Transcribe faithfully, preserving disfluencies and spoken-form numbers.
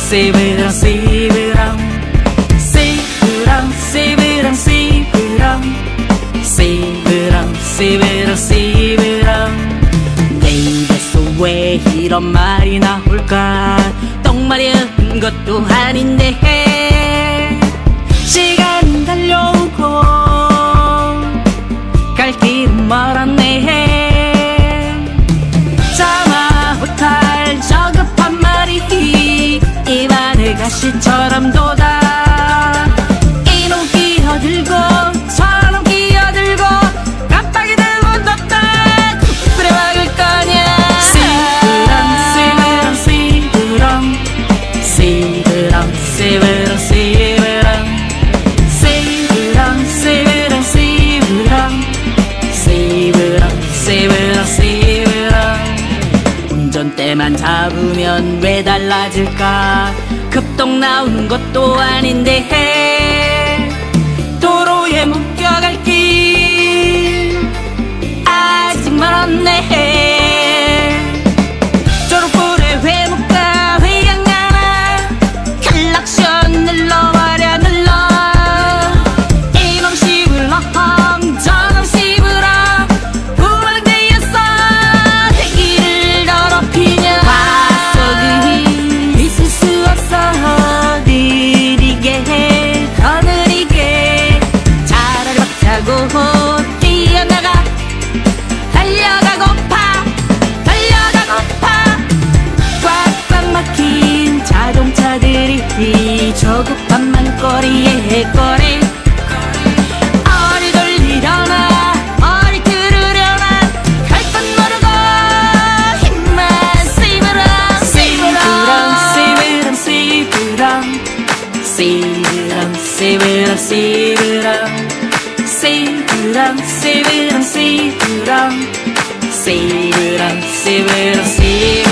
씨브랑 씨브랑 씨브랑 씨브랑 씨브랑 씨브랑 씨브랑 씨브랑 내 입에서 왜 이런 말이 나올까 똥마려운 것도 아닌데 시간 달려오고 갈 길은 멀었네 참아 못할 저급한 말이 입안에 가시처럼 돋아 이놈 끼어들고 저놈 끼어들고 깜빡이 들고 떴다 뿌려박을 거냐 씨브랑 씨브랑 씨브랑 씨브랑 씨브랑 씨브랑 씨브랑 씨브랑 씨브랑 씨브랑 씨브랑 운전대만 잡으면 왜 달라질까 급동 나오는 것도 아닌데 도로에 묶여갈 길 아직 멀었네 초록불에 왜 못 가 회양하나 클락션 눌러버려 눌러 이놈 씹으러 저놈 씹으러 후방대였어 대기를 더럽히냐 과속이 있을 수 없어 느리게 더 느리게 차라리 박차고 뛰어나가 달려가고파 달려가고파 꽉꽉 막힌 자동차들이 조급한 만거리에 거리 어리 돌리려나 어리 들으려나 갈 건 모르고 힘만 씨브랑 씨브랑 씨브랑 씨브랑 씨브랑 씨브랑 씨브랑 씨브랑 씨브랑 씨브랑 씨브랑 씨브랑 씨브랑